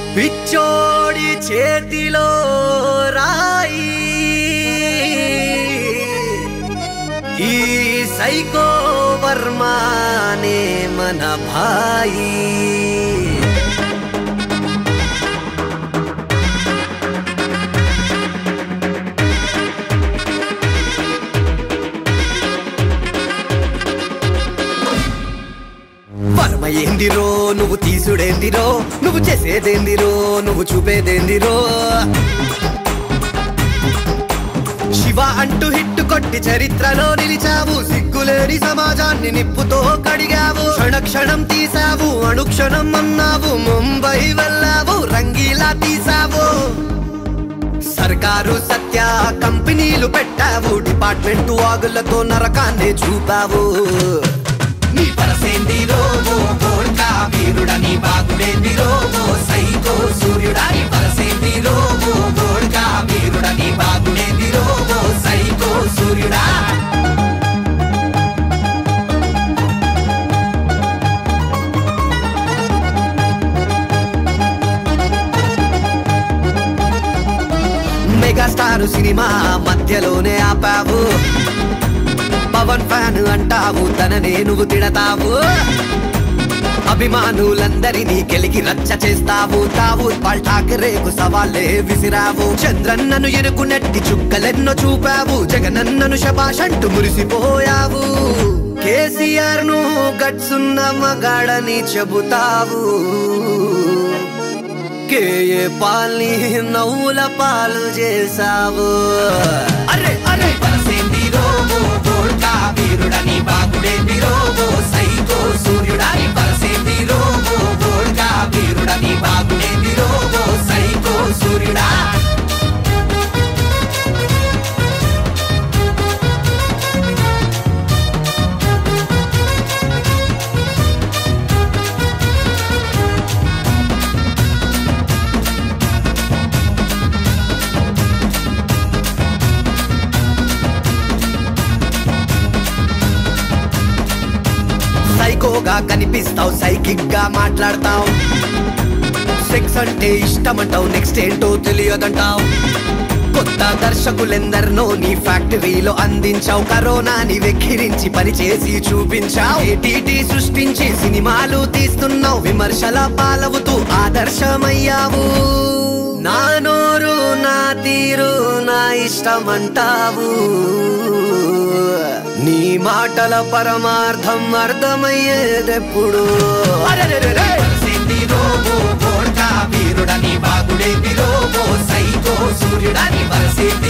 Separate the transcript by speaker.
Speaker 1: పిచ్చోడి చేతిలో రాయి ఈ సైకో వర్మానే మన భాయి వర్మ ఏందిరో నువ్వు తీసుడేందిరో నువ్వు చేసేదేందిరో నువ్వు చూపేదేందిరో శివ అంటూ హిట్టు కొట్టి చరిత్రలో నిలిచావు సిగ్గులేని సమాజాన్ని నిప్పుతో కడిగావు క్షణక్షణం తీసావు అణుక్షణం అన్నావు ముంబై వెళ్ళావు రంగీలా తీసావు సర్కారు సత్య కంపెనీలు పెట్టావు డిపార్ట్మెంట్ వాగులతో నరకాన్ని చూపావు నీ పరసేందిరో గోల్కా వీరుడా నీ బాగులేందిరో సైకో సూర్యుడా నీ పరసేందిరో గోల్కా వీరుడా నీ బాగులేందిరో సైకో సూర్యుడా మెగాస్టార్ సినిమా మధ్యలోనే ఆపావు పవన్ ఫ్యాన్ అంటావు తననే నువ్వు తిడతావు అభిమానులందరినీ కెలికి రచ్చ చేస్తావు తావు ఠాకరేకు సవాలే విసిరావు చంద్రన్నను ఎరుకునట్టి చుక్కలెన్నో చూపావు జగనన్నను శబాష్ అంటూ మురిసిపోయావు కేసీఆర్ ను గట్సున్న మగాడని చెబుతావు కేఏ పాల్ని నవ్వుల పాలు చేసావు అరే అరే పరసేందిరో గోల్కా వీరుడా నీ బాగులేందిరో సైకో సూర్యుడా నీ పరసేందిరో గోల్కా వీరుడా నీ బాగులేందిరో సైకో సూర్యుడా సైకోగా కనిపిస్తావు సైకిక్ గా మాట్లాడతావు సెక్స్ అంటే ఇష్టమంటావు నెక్స్ట్ ఏంటో తెలియదంటావు కొత్త దర్శకులెందరినో నీ ఫ్యాక్టరీలో అందించావు కరోనాని వెక్కిరించి పనిచేసి చూపించావు ఏటీటీ సృష్టించి సినిమాలు తీస్తున్నావు విమర్శల పాలవుతూ ఆదర్శమయ్యావు నా నోరు నా తీరు నా ఇష్టమంటావు నీ మాటల పరమార్థం అర్థమయ్యేదెప్పుడు వీరుడా నీ బాగులేందిరో సైకో సూర్యుడా నీ